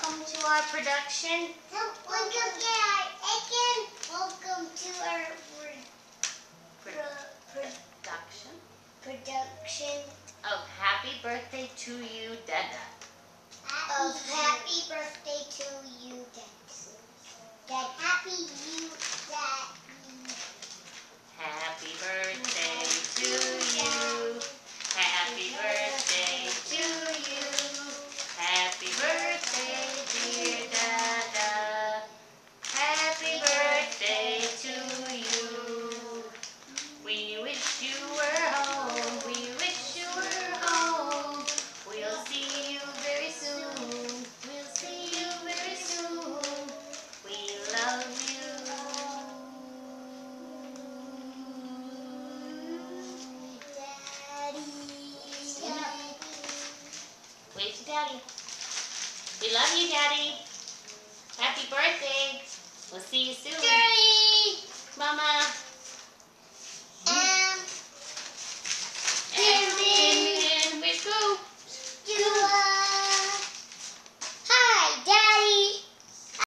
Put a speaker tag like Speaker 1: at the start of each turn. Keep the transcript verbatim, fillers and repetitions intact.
Speaker 1: welcome to our production.
Speaker 2: Welcome to our again. Welcome to our pro, pro,
Speaker 1: Production
Speaker 2: production
Speaker 1: of Happy Birthday to You, Dada.
Speaker 2: of Happy Birthday to You, Dad. Dad, happy you, Daddy.
Speaker 1: Happy birthday to you. Happy birthday to you. Happy birthday, dear Dada. Happy birthday to you. We wish you were home. We wish you were home. We'll see you very soon. We'll see you very soon. We love you.
Speaker 2: Daddy.
Speaker 1: Wave to Daddy. We love you, Daddy. Happy birthday. We'll see you soon.